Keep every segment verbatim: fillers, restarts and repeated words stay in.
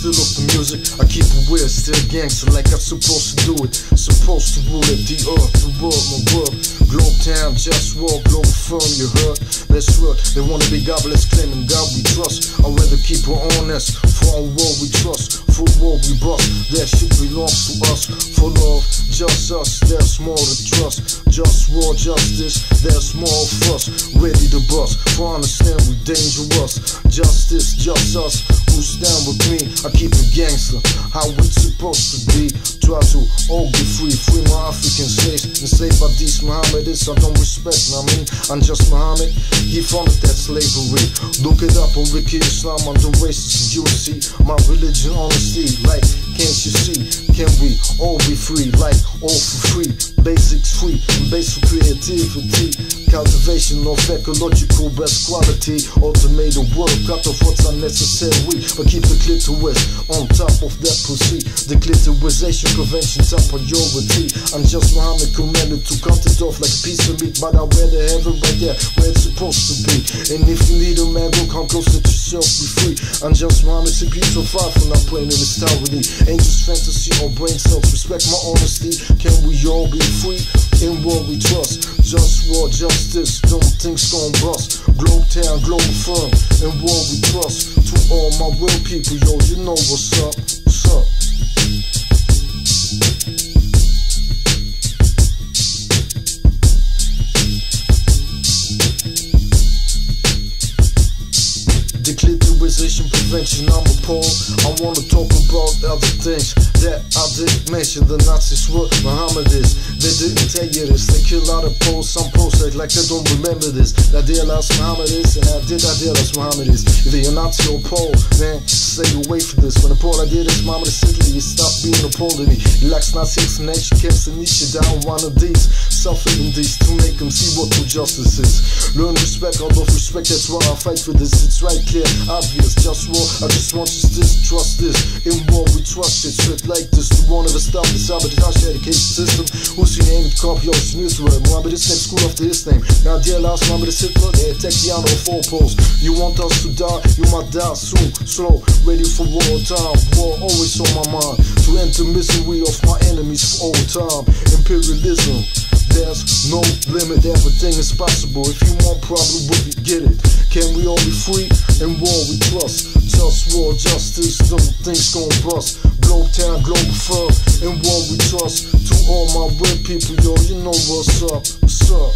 still of the music. I keep it weird, still gangster like I'm supposed to do it. Supposed to rule it, the earth, the world, my world. Globe town, just war, global firm, you heard? That's real. They wanna be godless, claiming God we trust. I'd rather keep her honest. For our war we trust, for war we bust. That shit belongs to us. For love, just us, there's more to trust. Just war, justice, there's more of us. Ready to bust, for understand we dangerous. Justice, just us, who stand with me. I keep it gangster, how we supposed to be. Try to all be free, free my African slaves. Enslaved by these Mohammedists, I don't respect, I mean, I'm just Muhammad. He founded that slavery. Look it up on Wiki Islam, I'm the racist, you see. My religion, honesty, like, can't you see? Can we all be free, like, all for free? Basics free, and basic creativity. Cultivation of ecological best quality. Automated work, cut off what's unnecessary. But keep the clitoris on top of that pussy. The clitorisation prevention top priority. I'm just Muhammad commanded to cut it off like a piece of meat. But I'd rather have it right there where it's supposed to be. And if you need a man, go come close, let yourself be free. I'm just Muhammad, simply so far from not playing in this towery. Ain't just fantasy or brain cells. Respect my honesty. Can we all be free in what we trust? Just war, justice, don't think's gon' bust. Globe town, global firm, in what we trust. To all my real people, yo, you know what's up, what's up. Declitterization prevention, I'm appalled. I wanna talk about other things that I didn't mention. The Nazis were Mohammedists. They didn't tell you this. They kill out of Poles. Some Poles act like they don't remember this. La dia las Mohammedists and I did I did las Mohammedists. Either you're Nazi or Pole, man, stay away from this. When the Pole I did this, Mohammed Italy, you stop being a Pole to me. He likes Nazi explanation camps and niche down one of these. Suffering these to make them see what true justice is. Learn respect, out of respect, that's why I fight for this. It's right clear, obvious, just war. I just want you to trust this. In war we trust it, shit like this. The one of the stop the sabotage education system. Who's your name? Copy Ocean Israel. Muhammad is named school after his name. Now dear last Muhammad is Hitler. They attack the honor of four poles. You want us to die, you might die soon. Slow, ready for war time. War always on my mind. To end the misery of my enemies for all time. Imperialism. There's no limit, everything is possible. If you want problem, we get it. Can we all be free? In war we trust. Just war, justice, don't things gon' bust. Globe town, global firm, in war we trust. To all my real people, yo, you know what's up, what's up.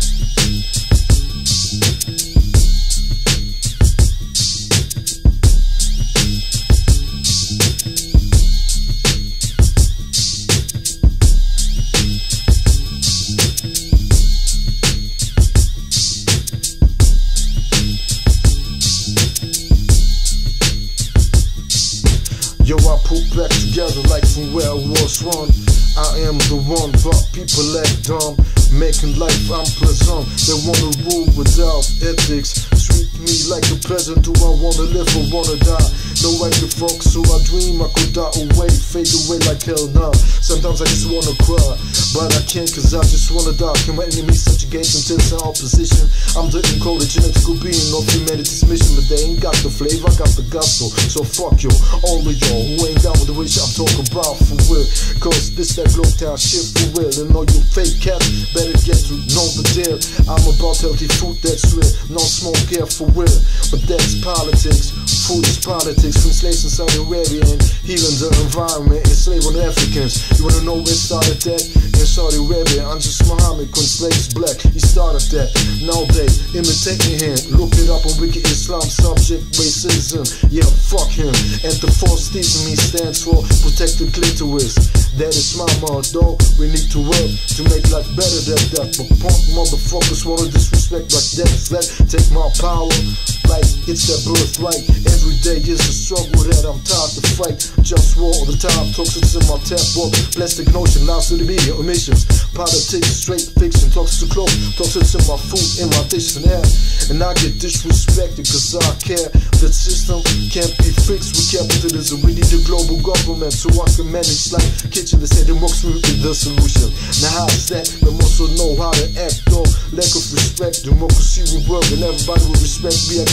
Yo, I put back together like from where I was one. I am the one, but people act dumb. Making life unpleasant. They wanna rule without ethics. Treat me like a peasant. Do I wanna live or wanna die? No, I give fuck, so I dream I could die away. Fade away like hell now. Sometimes I just wanna cry, but I can't cause I just wanna die. Can my enemies subjugate until it's in opposition? I'm the encoded genetical being of humanity's mission. But they ain't got the flavor, I got the gospel. So fuck you, all of y'all who ain't down with the wish I'm talking about for real. Cause this that globe town shit for real. And all you fake cats better get to know the deal. I'm about healthy food that's real. No smoke here for real. But that's politics. Food is politics. From slaves in Saudi Arabia and healing the environment. Enslaved on Africans. You wanna know where it started that? In Saudi Arabia, I'm just Muhammad when slaves black. He started that. Now they imitating him. Look it up on Wiki Islam. Subject racism. Yeah, fuck him. And the false theism he stands for. Protect the clitoris. That is my motto. We need to work to make life better than that. But punk motherfuckers wanna disrespect like that. Let take my power like it's their birthright. Every day is a struggle that I'm tired to fight. Just war all the time. Toxins in my tap water. Plastic notion, lies to the media, emissions. Politics, straight fiction. Toxins to clothes. Toxins in my food, in my dish and air. And I get disrespected cause I care. That system can't be fixed with capitalism. We need a global government so I can manage like kitchen. They say democracy is the solution. Now how's that? They also know how to act though. Lack of respect, democracy will work and everybody will respect me.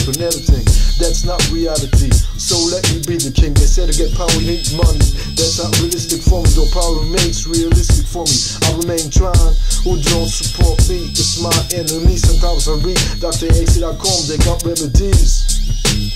and everything. That's not reality, so let me be the king. They said to get power you need money. That's not realistic for me, though power remains realistic for me. I remain trying, who don't support me, it's my enemy. Sometimes I read Doctor X dot com, they got remedies.